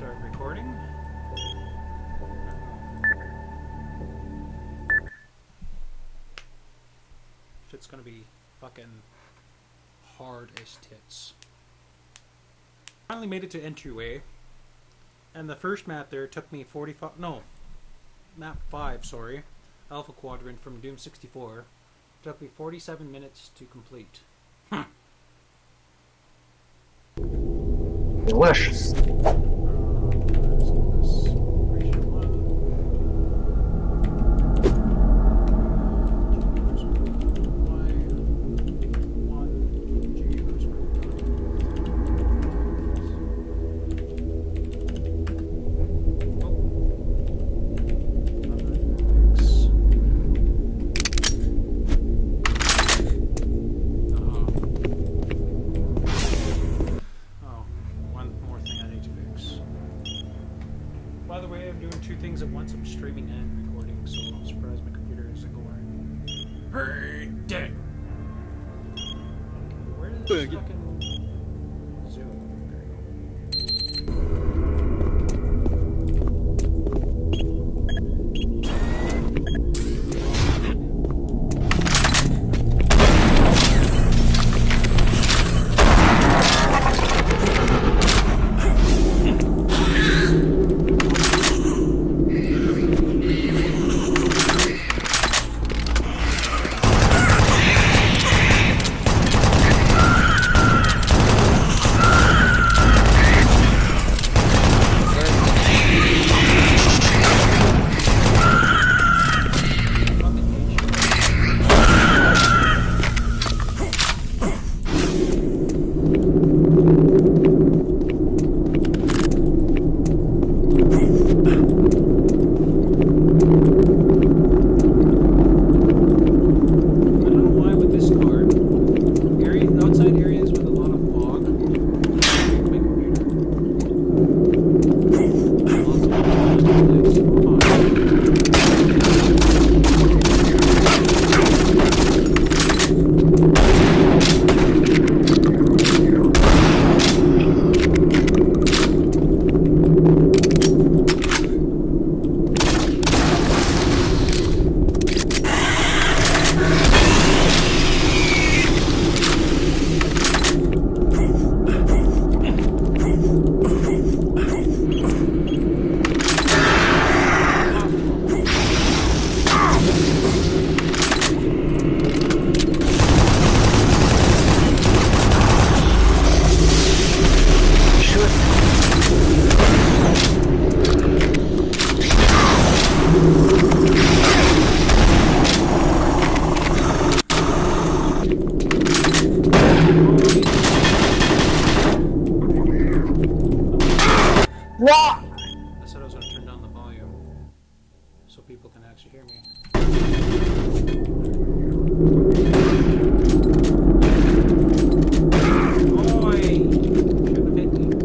Start recording. Shit's gonna be fucking hard as tits. Finally made it to entryway, and the first map there took me 45. No, map 5. Sorry, Alpha Quadrant from Doom 64 took me 47 minutes to complete. Delicious. By the way, I'm doing two things at once. I'm streaming and recording, so I'm surprised my computer isn't going. Hey, dead. Okay, where did this fucking zoom? There you go. I said I was going to turn down the volume so people can actually hear me. Oi! Shouldn't have hit me.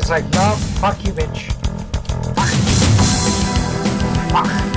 was like, no, fuck you, bitch. Fuck. Fuck.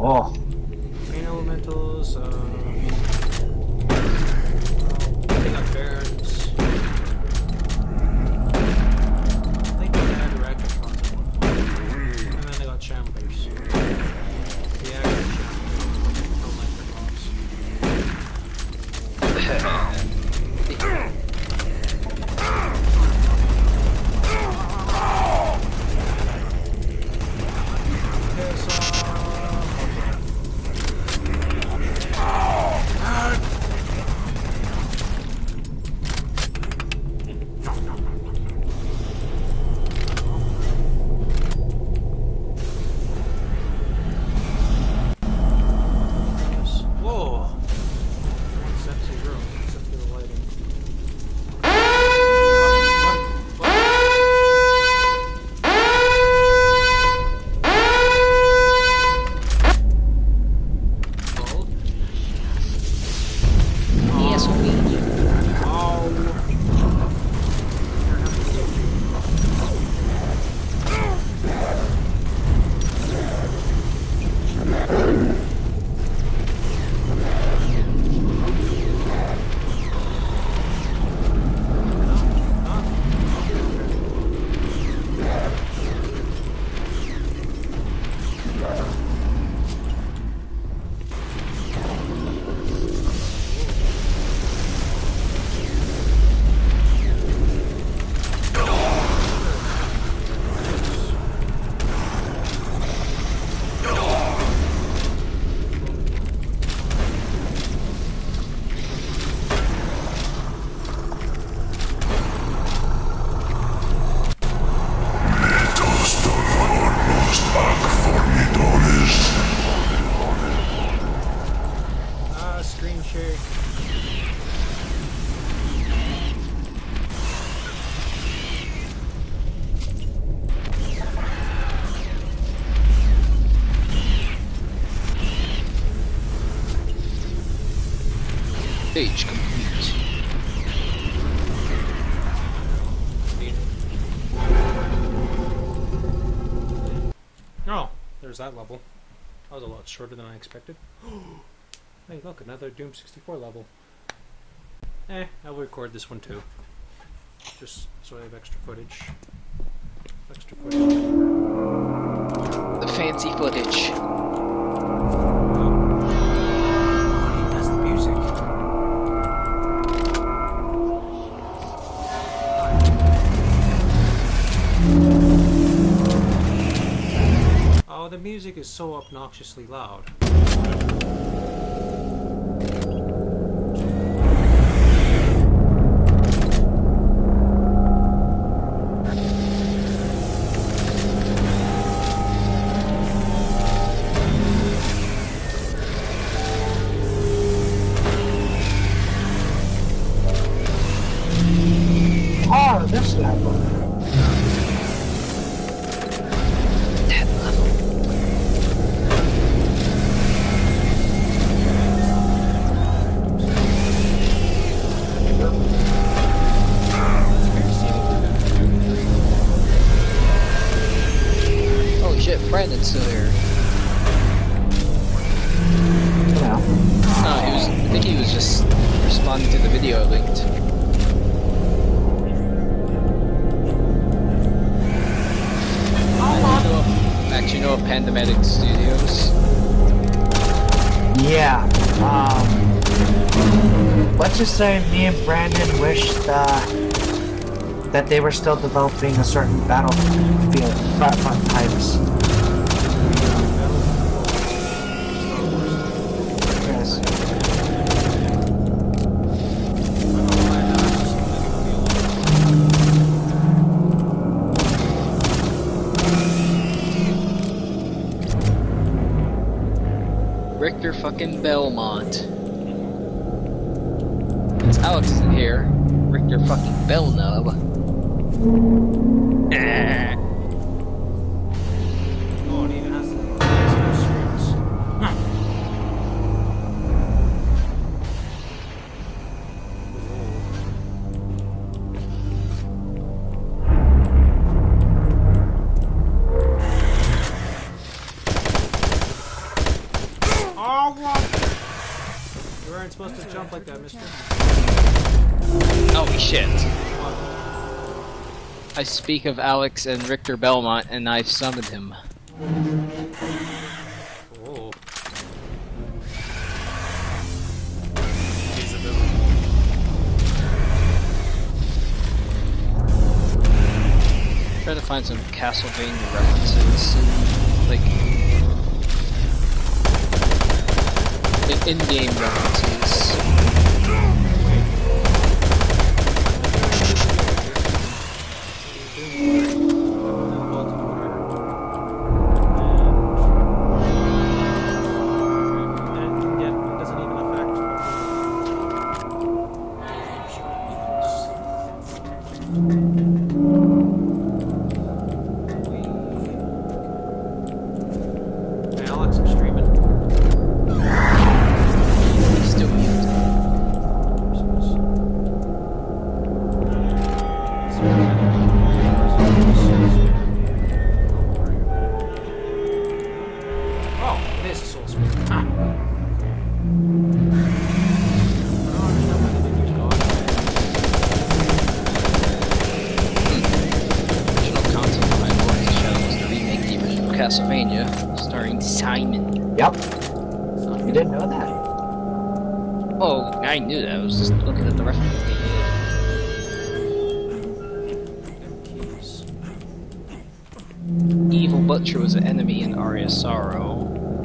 Oh. Main elementals, they got Barons. I think they had Racketons at one point. And then they got Shamblers. The average Shambler. Don't like their mobs. Whoa! Sexy room, except for the lighting. Gold? Yes, we. Oh! Screen share. Stage complete. Oh, there's that level. That was a lot shorter than I expected. Hey, look, another Doom 64 level. I'll record this one too. Just so I have extra footage. Extra footage. The fancy footage. That's the music. Oh, the music is so obnoxiously loud. Oh, this level. That level. Oh shit, Brandon's still here. Yeah. No, I think he was just responding to the video I linked. Actually know of Pandemic Studios. Yeah. Let's just say me and Brandon wished that they were still developing a certain battlefield front types. Yes. Richter fucking Belmont. Since Alex isn't here, Richter fucking Belnub. Oh, it even has the strings. You weren't supposed to jump like that, mister. Holy shit. What? I speak of Alex and Richter Belmont, and I've summoned him. Oh. Try to find some Castlevania references and like in-game references. Alex, I'm streaming. He's still mute. Oh, it is a soul speed. Ah. Original concept behind Lords of Shadow was to remake the original Castlevania, starring Simon. Yep. You didn't know that? Oh, I knew that. I was just looking at the reference they Keys. did. Evil Butcher was an enemy in Aria Sorrow.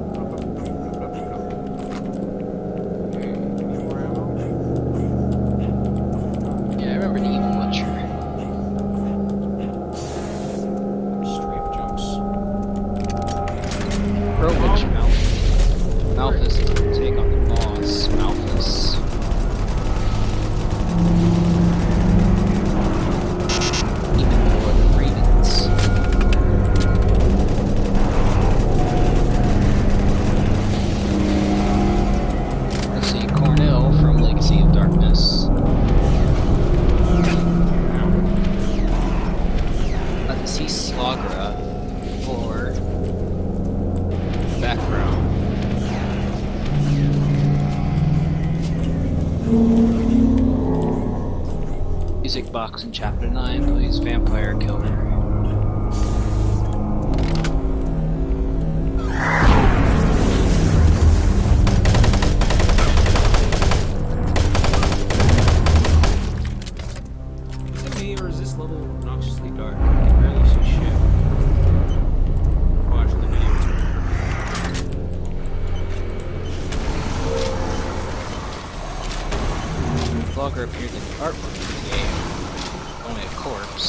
Yeah, I remember the Evil Butcher. Strafe jokes. Pro Witch Malphus to take on the boss, Malphus. Even more than Ravens. Let's see, Cornell from Legacy of Darkness. Got to see Slagra for background. Music Box in Chapter 9 plays Vampire Killer. Is it me or is this level obnoxiously dark? I can barely see shit. Watch the video too. Vlogger appeared in the artwork of the game, only a corpse.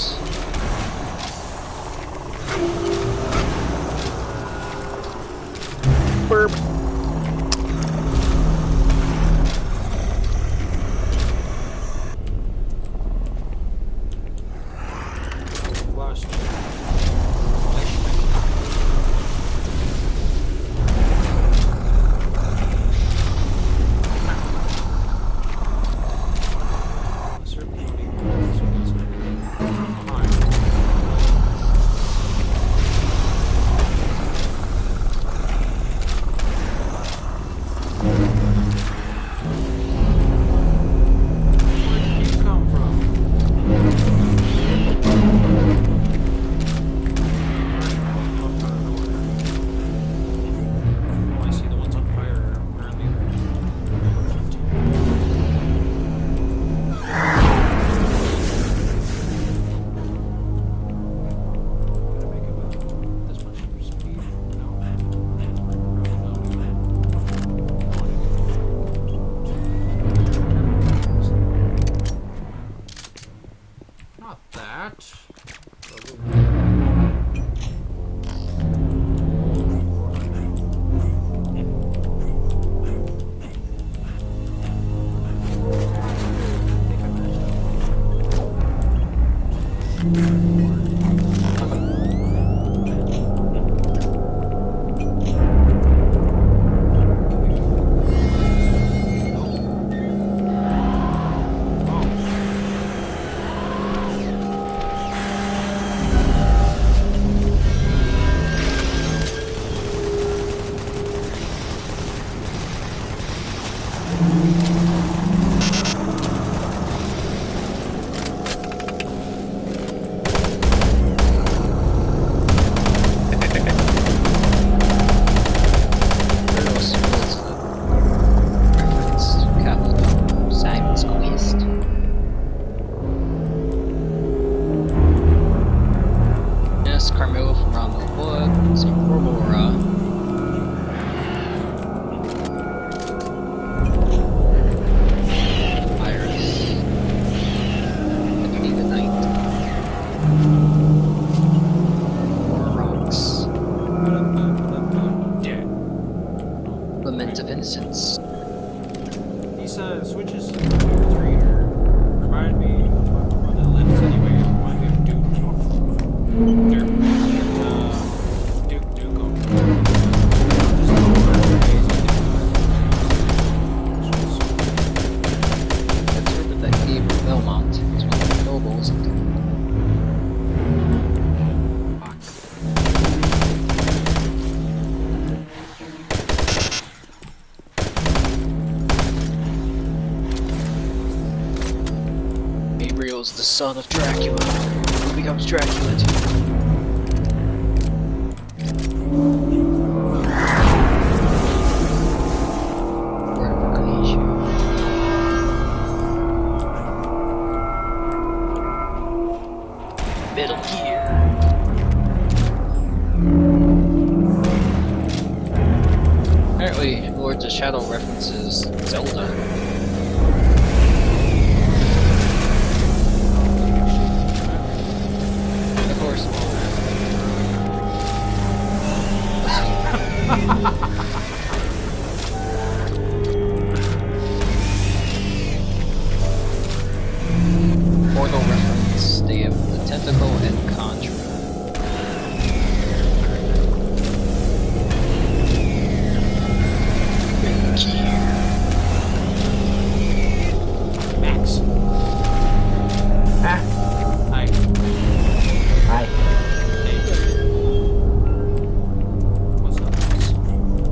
Burp. Flash. These switches to 3 remind me of the lips anyway. Remind me of Duke. Duke Duke. Just over I've heard that Gabe Belmont is one of the nobles. Gabriel's the son of Dracula, who becomes Dracula too. Metal Gear. Apparently, Lords of Shadow references Zelda. Of course. Portal reference. They have the Tentacle and Contra. Metal Gear. Max. Ah, Hi. hi. Hey. What's up, Max?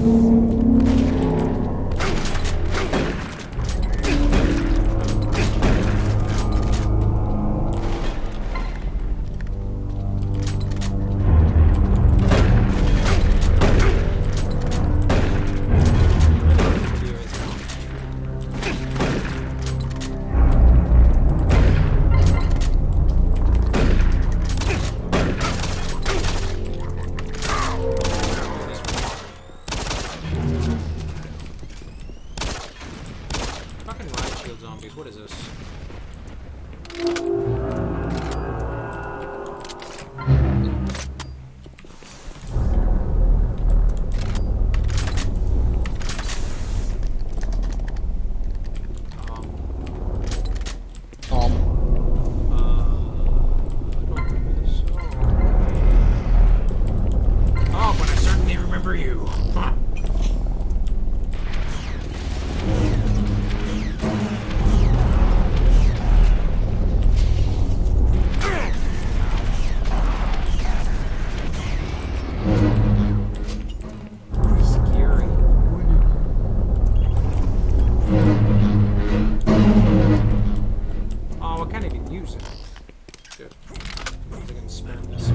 Fucking riot shield zombies, what is this? Um, I don't remember this. Oh, but I certainly remember you. Huh. Scary. Oh, I can't even use it. Good. I can spam this.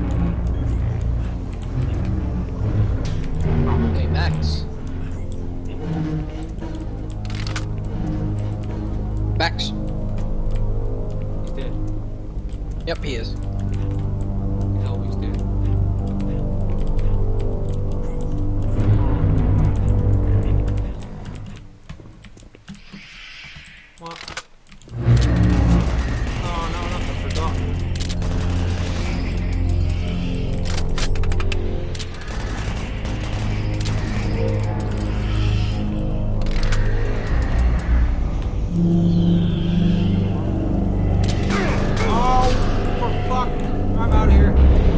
hey, Max. Max. He's dead. Yep, he is. He's always dead. What? Oh no, not the forgotten. Oh, for fuck! I'm out of here.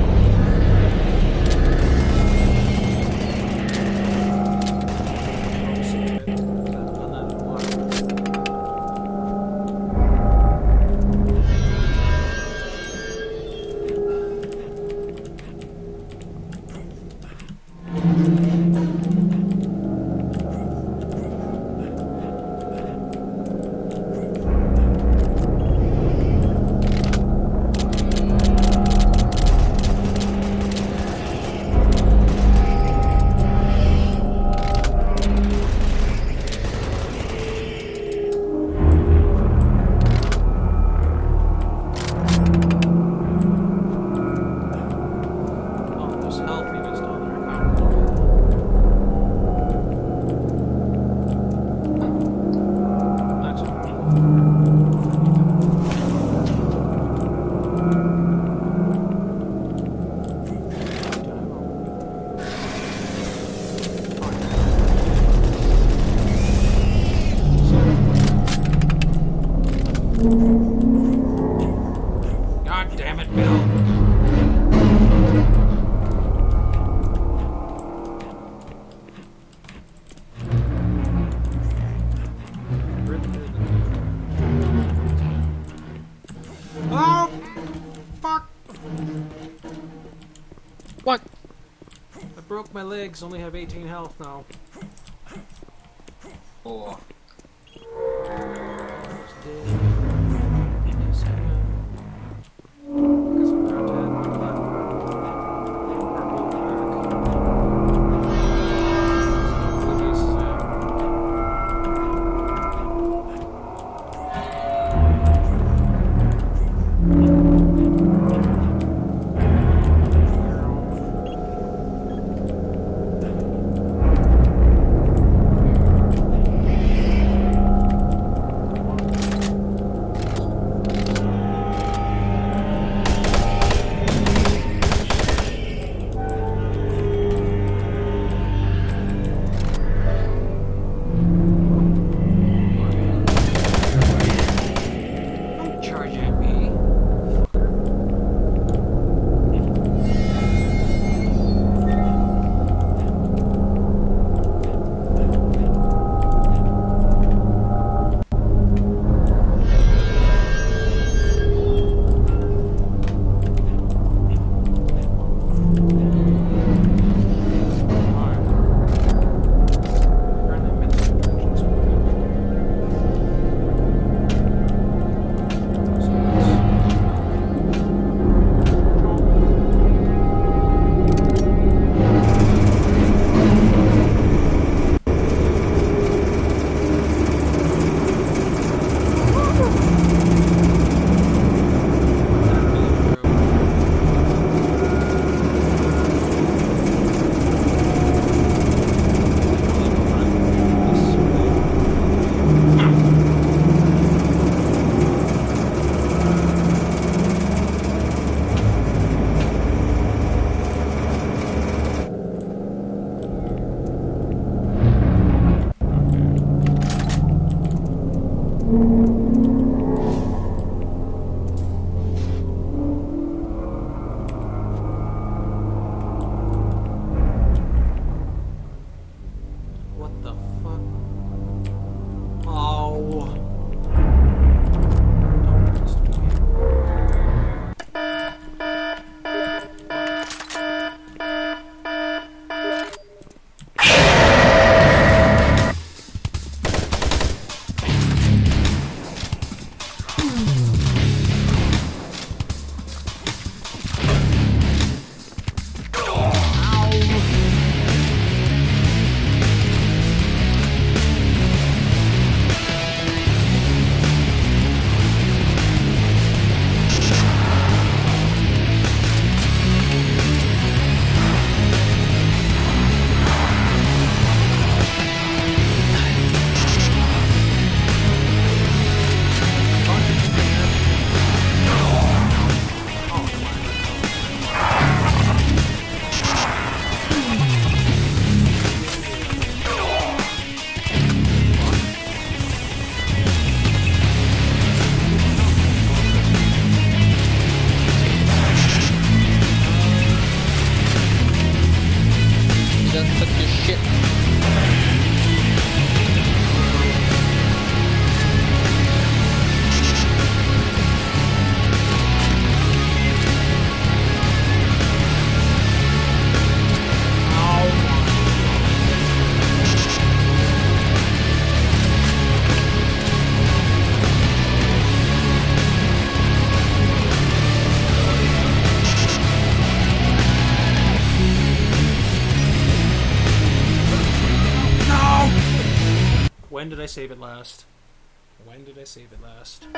Oh, there's health even down there. I found it. That's God damn it, Bill. Oh, fuck! What? I broke my legs, only have 18 health now. Oh. Yes, I am. Got some content. Purple back. Oblivious is When did I save it last? When did I save it last?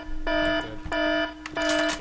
Good.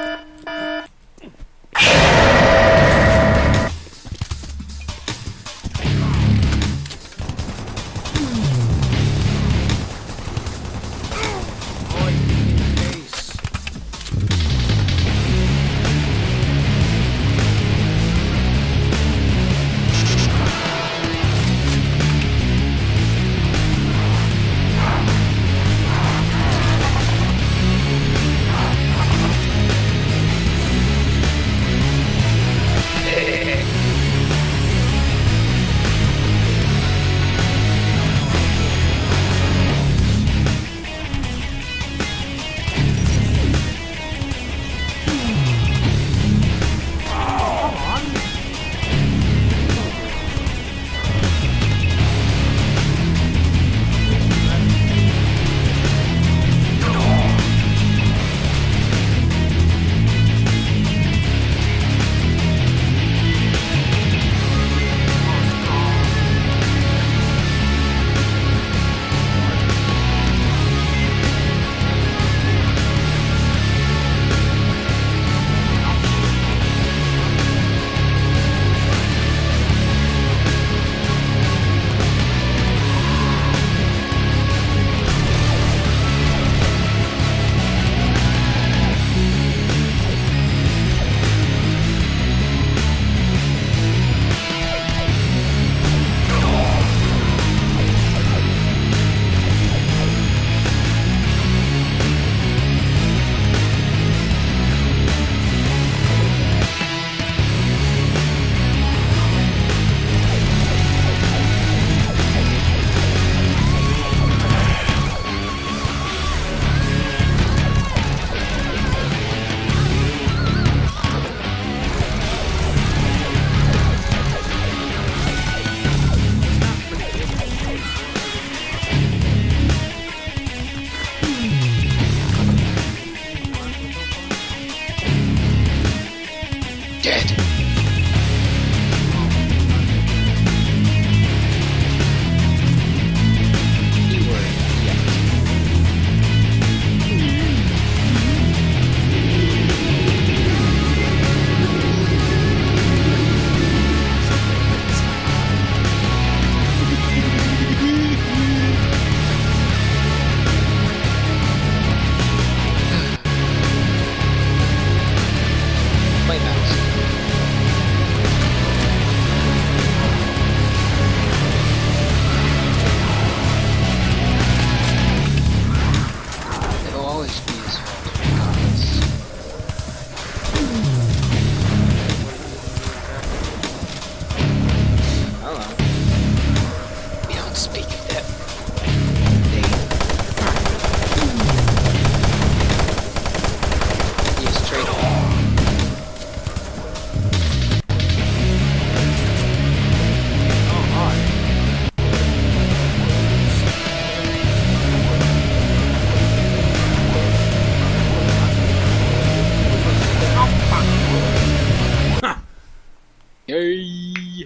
Yay!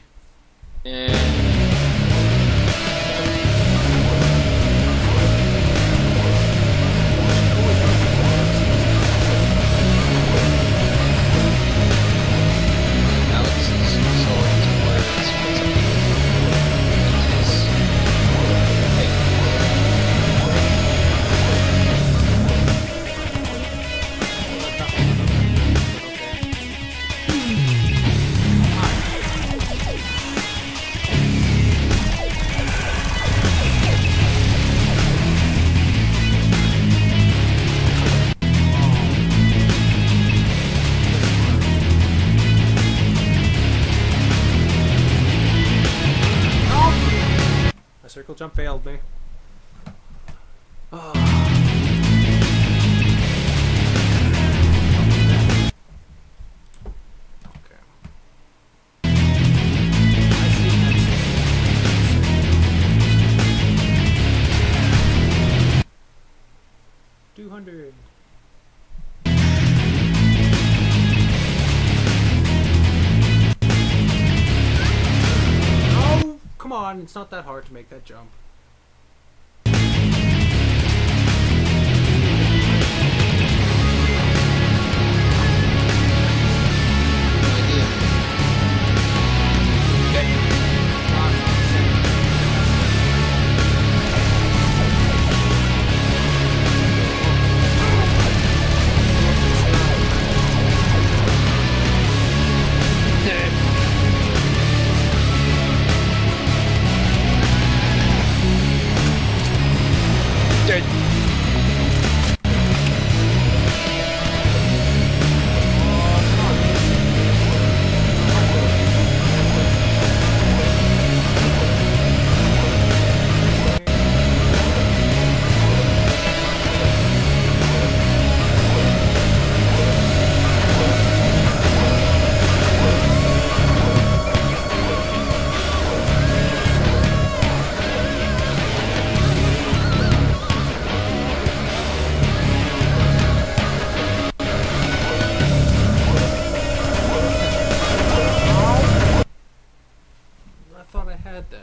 Circle jump failed me. Oh. Okay. I see. 200. Oh, come on! It's not that hard to make that jump. at that.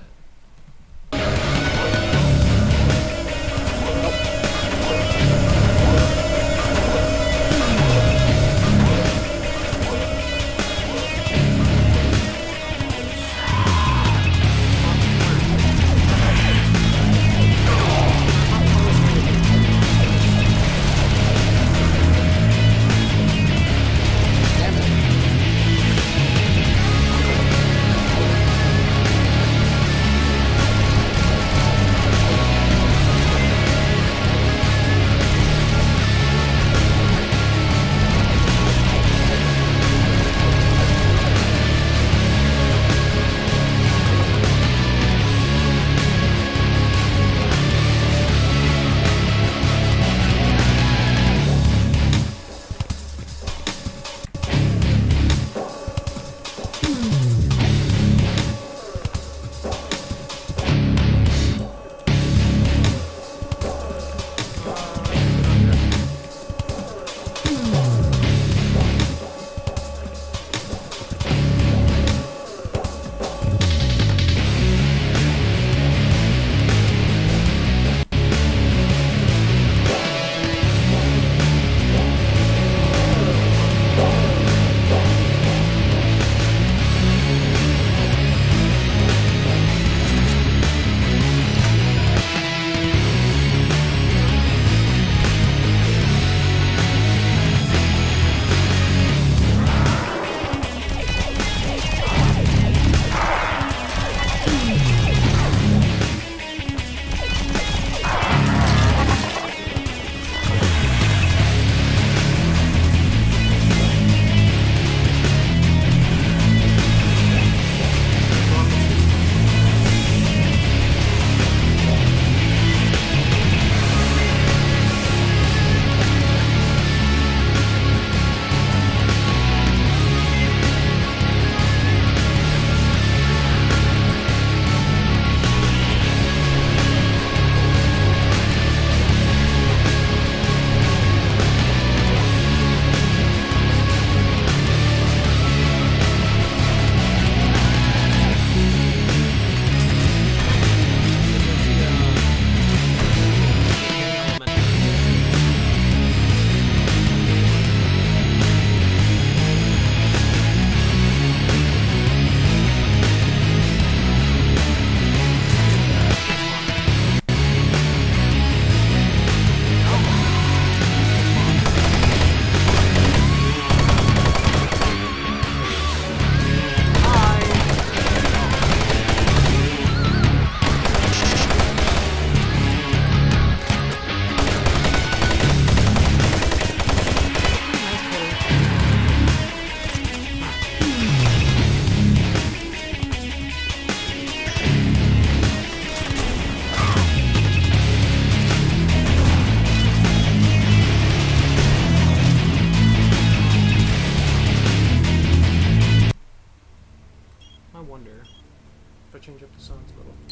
change up the sounds a little.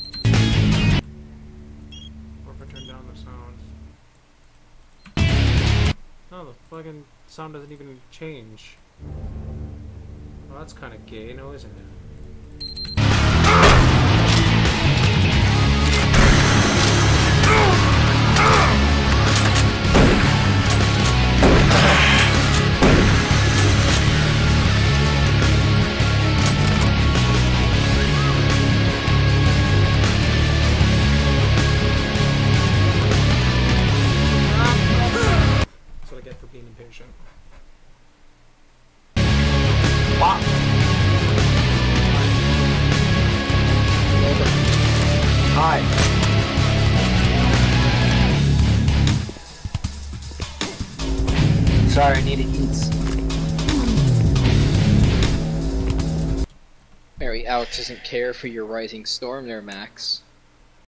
Or if I turn down the sounds. No, the fucking sound doesn't even change. Well, that's kind of gay, no, isn't it? Hi. Sorry, I need to eat. Mary, Alex doesn't care for your rising storm there, Max.